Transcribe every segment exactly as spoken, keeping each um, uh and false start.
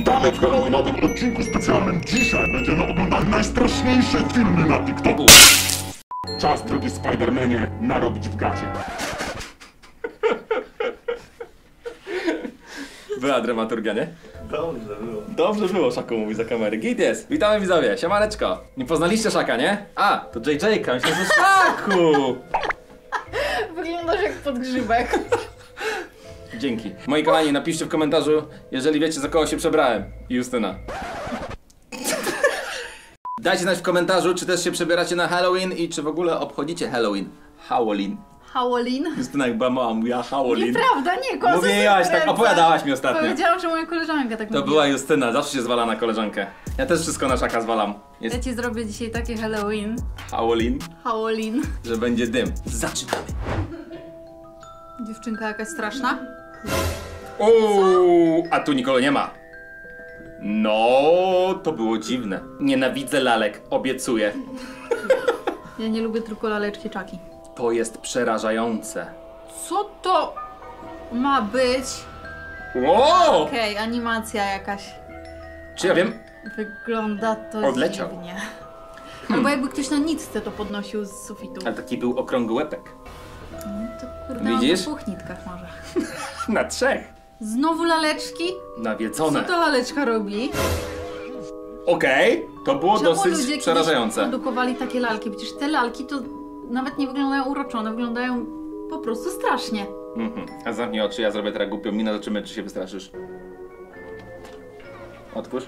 Witamy w Halloweenowym odcinku specjalnym. Dzisiaj będziemy oglądać najstraszniejsze filmy na TikToku. Czas, drogi Spider-Manie, narobić w gacie. Była dramaturgia, nie? Dobrze było. Dobrze było, Szaku mówi za kamery. Git jest. Witamy widzowie, siemaneczko. Nie poznaliście Szaka, nie? A, to J J K, myślę, że Szaku. Wyglądasz jak podgrzybek. Dzięki. Moi kochani, napiszcie w komentarzu, jeżeli wiecie, za kogo się przebrałem. Justyna. Dajcie znać w komentarzu, czy też się przebieracie na Halloween i czy w ogóle obchodzicie Halloween. Halloween. Halloween? Justyna jak była mała, mówiła Halloween. Nieprawda, nie, kłamstwo. Mówiłaś tak, opowiadałaś mi ostatnio. Powiedziałam, że moja koleżanka tak To mówiła. była Justyna, zawsze się zwala na koleżankę. Ja też wszystko na Szaka zwalam. Jest Ja ci zrobię dzisiaj takie Halloween. Halloween, Halloween. że będzie dym. Zaczynamy. Dziewczynka jakaś straszna? Uuu, a tu nikogo nie ma. No, to było dziwne. Nienawidzę lalek, obiecuję. Ja nie lubię tylko laleczki czaki. To jest przerażające. Co to ma być? Wow! Okej, okay, animacja jakaś. Czy ja wiem? Wygląda to Odleciał. dziwnie. Albo jakby ktoś na nitce to podnosił z sufitu. Ale taki był okrągły łepek. To kurde, Widzisz? na dwóch nitkach może. Na trzech. Znowu laleczki? Nawiedzone. Co to laleczka robi? Okej, okay, to było Czemu dosyć ludzie przerażające. produkowali takie lalki? Przecież te lalki to nawet nie wyglądają uroczone, wyglądają po prostu strasznie. Mhm. A zamknij oczy, ja zrobię teraz głupią minę, zobaczymy, czy się wystraszysz. Otwórz.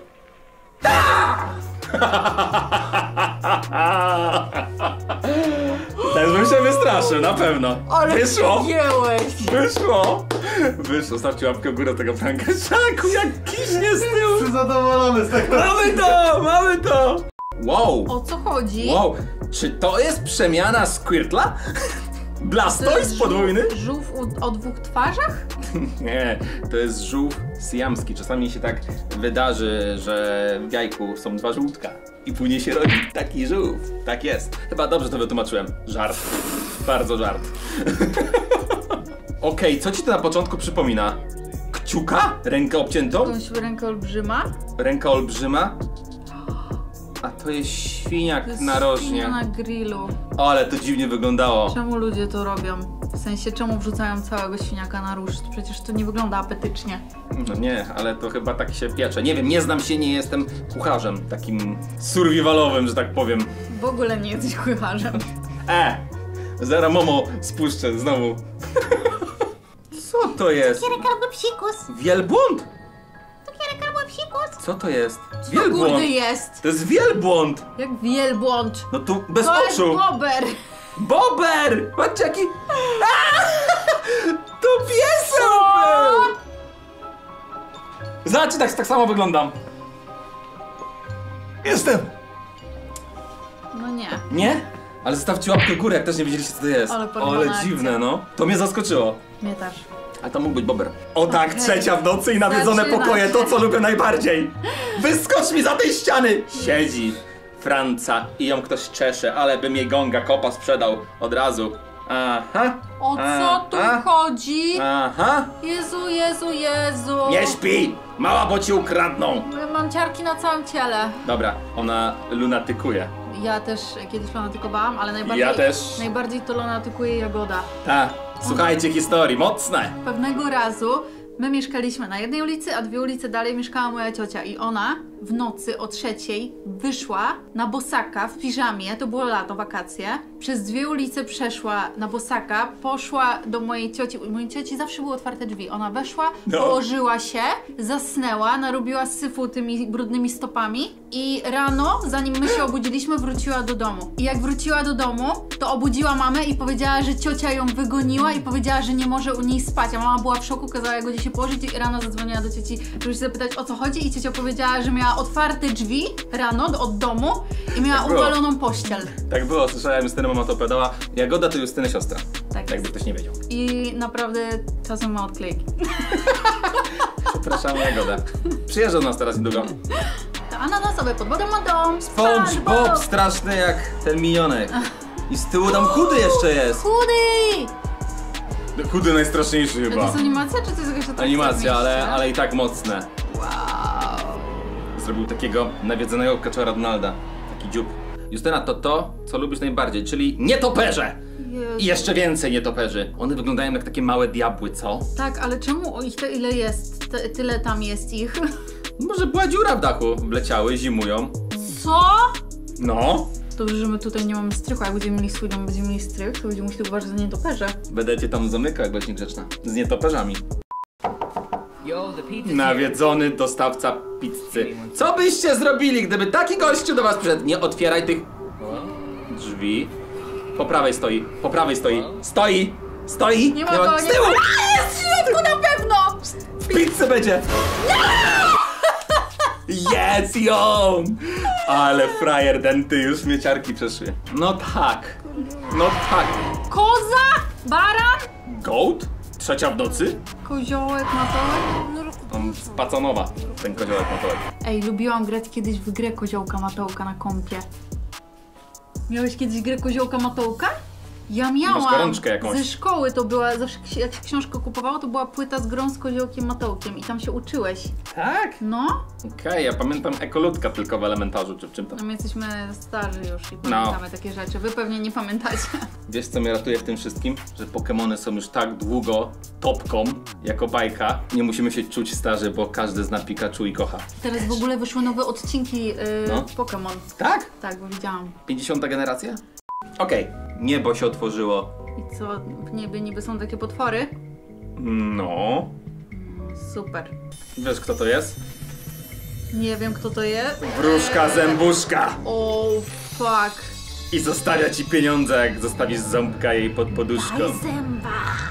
Też bym się wystraszył, na pewno. Ale wyszło! Wzięłeś. Wyszło! Wyszło, stawcie łapkę w górę tego pranka. Szaku, jak kiśnie z tyłu! Jestem zadowolony z tego. Mamy to! Mamy to! Wow! O co chodzi? Wow! Czy to jest przemiana Squirtla? Blastoise podwójny? Żółw o, o dwóch twarzach? Nie, to jest żółw syjamski. Czasami się tak wydarzy, że w jajku są dwa żółtka i później się rodzi taki żółw. Tak jest. Chyba dobrze to wytłumaczyłem. Żart. Bardzo żart. Okej, okay, co ci to na początku przypomina? Kciuka? Rękę obciętą? Jakąś rękę olbrzyma? Ręka olbrzyma? A to jest świniak To jest narożnie. świnia na grillu. O, ale to dziwnie wyglądało. Czemu ludzie to robią? W sensie, czemu wrzucają całego świniaka na ruszt? Przecież to nie wygląda apetycznie. No nie, ale to chyba tak się piecze. Nie wiem, nie znam się, nie jestem kucharzem takim survivalowym, że tak powiem. W ogóle nie jesteś kucharzem. E! Zaraz Momo spuszczę znowu. Co to jest? Cukierek albo psikus. Wielbłąd? Cukierek albo psikus. Co to jest? Co Wielbłąd! kurde jest? To jest wielbłąd! Jak wielbłąd. No tu bez To jest oczu! bober. Bober! Patrzcie jaki... A! To piesek był! Zobaczcie, tak, tak samo wyglądam. Jestem! No nie. Nie? Ale zostawcie łapkę w górę, jak też nie wiedzieliście, co to jest. Ale porwana akcja. dziwne, no. To mnie zaskoczyło. Mnie też. A to mógł być bober. O tak, Okej. trzecia w nocy i nawiedzone Zaczyna pokoje, się. to co lubię najbardziej. Wyskocz mi za tej ściany! Siedzi Franca i ją ktoś czesze, ale bym jej gonga kopa sprzedał od razu. Aha. O co tu Aha. chodzi? Aha. Jezu, Jezu, Jezu. Nie śpi! Mała, bo ci ukradną. Mam ciarki na całym ciele. Dobra, ona lunatykuje. Ja też kiedyś lunatykowałam, ale najbardziej, Ja też. najbardziej to lunatykuje Jagoda. Ta, słuchajcie historii, mocne. Pewnego razu my mieszkaliśmy na jednej ulicy, a dwie ulice dalej mieszkała moja ciocia i ona w nocy o trzeciej wyszła na bosaka w piżamie, to było lato, wakacje, przez dwie ulice przeszła na bosaka, poszła do mojej cioci, u mojej cioci zawsze były otwarte drzwi, ona weszła, No. położyła się, zasnęła, narobiła syfu tymi brudnymi stopami i rano, zanim my się obudziliśmy, wróciła do domu. I jak wróciła do domu, to obudziła mamę i powiedziała, że ciocia ją wygoniła i powiedziała, że nie może u niej spać, a mama była w szoku, kazała jak gdzie się położyć i rano zadzwoniła do cioci, żeby się zapytać, o co chodzi, i ciocia powiedziała, że miała otwarte drzwi rano od domu i miała Tak było. uwaloną pościel. Tak było, słyszałem, Justyna mama to opowiadała. Jagoda to Justyny siostra. Tak Jakby jest. ktoś nie wiedział. I naprawdę czasem ma odklejki. Przepraszam, Jagoda. Przyjeżdża do nas teraz niedługo. To ananasowe pod wodą ma dom. SpongeBob straszny jak ten minionek. I z tyłu tam chudy jeszcze jest. Chudy! Chudy najstraszniejszy To chyba. jest animacja, czy to jest jakaś atrakcja Animacja, w mieście? ale, ale i tak mocne. Wow. zrobił takiego nawiedzonego kaczora Donalda. Taki dziób. Justyna, to to, co lubisz najbardziej, czyli nietoperze! Jezu. I jeszcze więcej nietoperzy. One wyglądają jak takie małe diabły, co? Tak, ale czemu o ich to ile jest? Te, tyle tam jest ich. Może była dziura w dachu, wleciały, zimują. Co? No. Dobrze, że my tutaj nie mamy strychu. Jak będziemy mieli swój dom, będziemy mieli strych, to będziemy musieli uważać za nietoperze. Będę cię tam zamykał, jak będziesz niegrzeczna. Z nietoperzami. Yo, the pizza's Nawiedzony dostawca pizzy. Co byście zrobili, gdyby taki gościu do was przyszedł? Nie otwieraj tych drzwi. Po prawej stoi, po prawej stoi. Stoi! Stoi! Nie ma go, Z nie tyłu! ma. A, jest w środku na pewno! W pizzy będzie! Jest ją! Ale frajer denty już mieciarki przeszły. No tak. No tak. Koza? Baran? Goat? Trzecia w nocy? Koziołek, matołek? On z Pacanowa, ten koziołek matołek. Ej, lubiłam grać kiedyś w grę koziołka matołka na kompie. Miałeś kiedyś grę koziołka matołka? Ja miałam. Masz gorączkę jakąś. Ze szkoły to była, zawsze jak się książkę kupowało, to była płyta z grą z koziołkiem matołkiem i tam się uczyłeś. Tak? No, Okej, okay, ja pamiętam ekolutka tylko w elementarzu, czy w czym to. no my jesteśmy starzy już i pamiętamy takie rzeczy. Wy pewnie nie pamiętacie. Wiesz, co mnie ratuje w tym wszystkim? Że Pokemony są już tak długo topką, jako bajka. Nie musimy się czuć starzy, bo każdy zna Pikachu i kocha. Teraz w ogóle wyszły nowe odcinki yy, No. Pokémon. Tak? Tak, bo widziałam. pięćdziesiąta generacja? Okej, okay. Niebo się otworzyło. I co, w niebie niby są takie potwory? No. Super. Wiesz, kto to jest? Nie wiem, kto to jest. Wróżka zębuszka! O, fuck. I zostawia ci pieniądze, jak zostawisz ząbka jej pod poduszką. Zęba.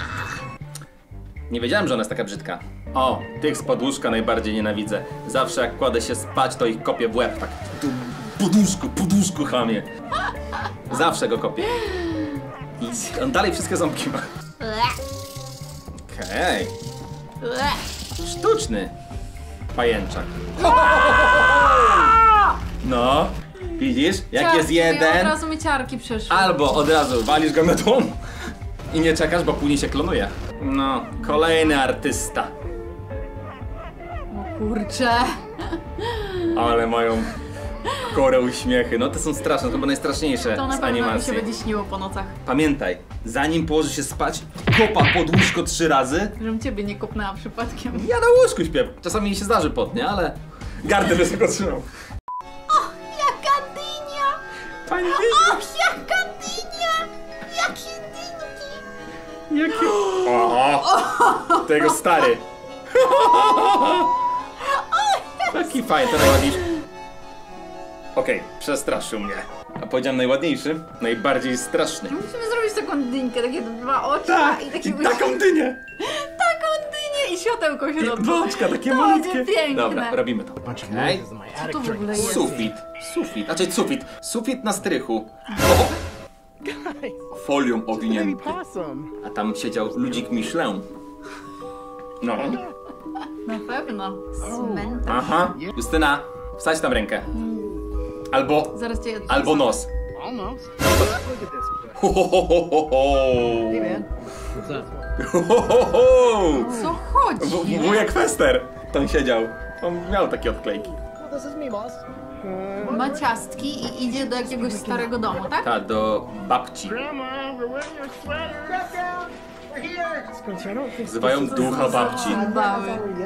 Nie wiedziałem, że ona jest taka brzydka. O, tych z podłóżka najbardziej nienawidzę. Zawsze jak kładę się spać, to ich kopię w łeb, tak. Tu, poduszku, poduszku, chamie. Zawsze go kopię. I on dalej wszystkie ząbki ma. Okej. Okay. Sztuczny pajęczak. No, widzisz? Jak Ciarki, jest jeden, Od razu mi ciarki przyszły. albo od razu walisz go metłą i nie czekasz, bo później się klonuje. No, kolejny artysta. O kurcze. Ale mają chore uśmiechy. No te są straszne, to chyba najstraszniejsze To na z pewno mi się animacji. będzie śniło po nocach. Pamiętaj, zanim położysz się spać, kopa pod łóżko trzy razy. Żebym ciebie nie kopnęła przypadkiem. Ja na łóżku śpię. Czasami mi się zdarzy pot, nie? Ale gardę wysoko trzymał. Jaka dynia! Pani Och, jaka dynia! Jakie dynki! Jaki... Oho! Tego stary. Taki fajny, to najładniejszy. Okej, okay, przestraszył mnie. A powiedziałem najładniejszy, najbardziej straszny. Musimy zrobić taką dynkę, takie dwa oczka Tak, i, taki i taką dynię. taką dynię i światełko się I do dwa oczka, takie To malutkie. będzie piękne. Dobra, robimy to. Okej. Co to w ogóle jest? Sufit, sufit, znaczy sufit, sufit na strychu. O! Folią owinięty. A tam siedział ludzik Michelin. No. Na pewno. Cmentarz. Aha. Justyna, wsadź tam rękę. Albo, Zaraz cię... albo nos. Ho, ho, ho, ho, ho, ho. Ho, ho, ho, ho. Co chodzi? W- Wujek Fester tam siedział. On miał takie odklejki. Ma ciastki i idzie do jakiegoś starego domu, tak? Ta, do babci. Wzywają ducha babci. Bały.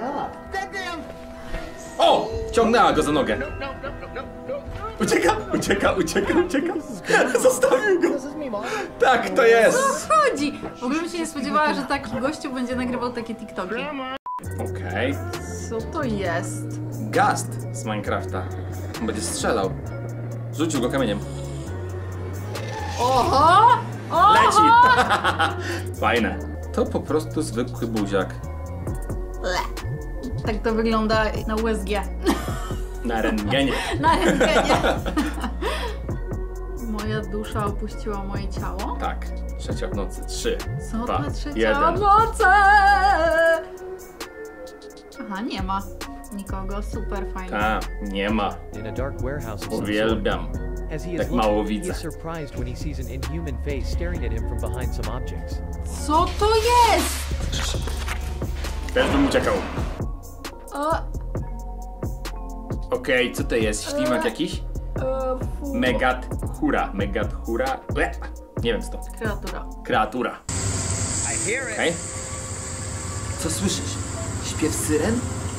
O! Ciągnęła go za nogę. Ucieka, ucieka, ucieka, ucieka. Zostawił go. Tak, to jest. Co chodzi? W ogóle bym się nie spodziewała, że taki gościu będzie nagrywał takie TikToki. Okej. Co to jest? Gast z Minecrafta. On będzie strzelał. Rzucił go kamieniem. Oho! Oho! Leci! Fajne. To po prostu zwykły buziak. Tak to wygląda na U S G. Na rentgenie. Na rentgenie. Moja dusza opuściła moje ciało. Tak. Trzecia w nocy. Trzy, Co dwa, to trzecia jeden. noce? Aha, nie ma nikogo. Super fajnie. Ta, nie ma. In a dark warehouse of some sort. Uwielbiam. As he is Tak mało looking, he widzę. is surprised when he sees an inhuman face staring at him from behind some objects. Co to jest? Też bym uciekał. O, Okej, okay, co to jest? Ślimak jakiś? Megat hura, megat hura. Ble. Nie wiem co to. Kreatura. Kreatura. Okej. Okay. Co słyszysz? Śpiew syren?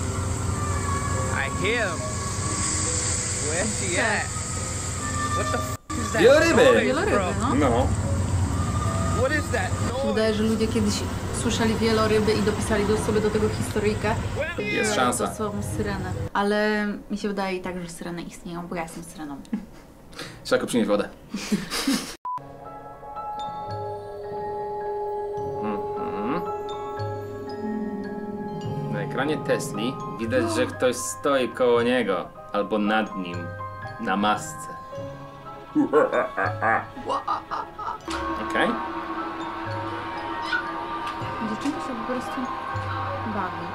I hear him. Where's he at? What the f is that? Wieloryby! Wieloryby, no. No. What is that noise? Wydaje, że ludzie kiedyś słyszeli wieloryby i dopisali do sobie do tego historyjkę. Jest że szansa. To są syreny. Ale mi się wydaje i tak, że syreny istnieją, bo ja jestem syreną. Szako, przynieś wodę. Mhm. Na ekranie Tesli widać, że ktoś stoi koło niego albo nad nim na masce. Okej. Okay. Dziewczynka się po prostu bawi.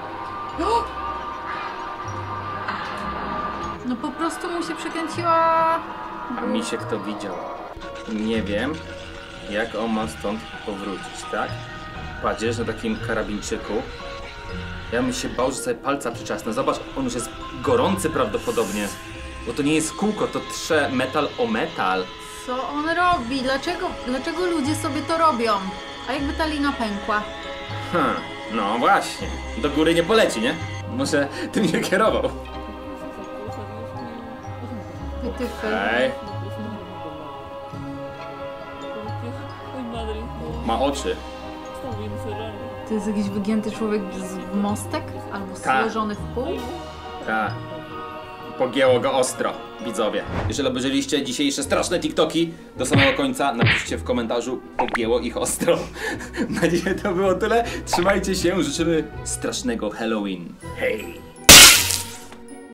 No po prostu mu się przekręciła... A mi się kto widział. Nie wiem, jak on ma stąd powrócić, tak? Patrzysz na takim karabinczyku. Ja bym się bał, że sobie palca przyczasnę. Zobacz, on już jest gorący prawdopodobnie. Bo to nie jest kółko, to trze metal o metal. Co on robi? Dlaczego, dlaczego ludzie sobie to robią? A jakby ta lina pękła? Hmm, no właśnie. Do góry nie poleci, nie? Może tym się kierował. Wytyfy. Okej. Ma oczy. To jest jakiś wygięty człowiek z mostek? Albo Tak. złożony w pół? Tak. Pogięło go ostro, widzowie. Jeżeli obejrzeliście dzisiejsze straszne TikToki do samego końca, napiszcie w komentarzu, pogięło ich ostro. Na dzisiaj to było tyle. Trzymajcie się, życzymy strasznego Halloween. Hej!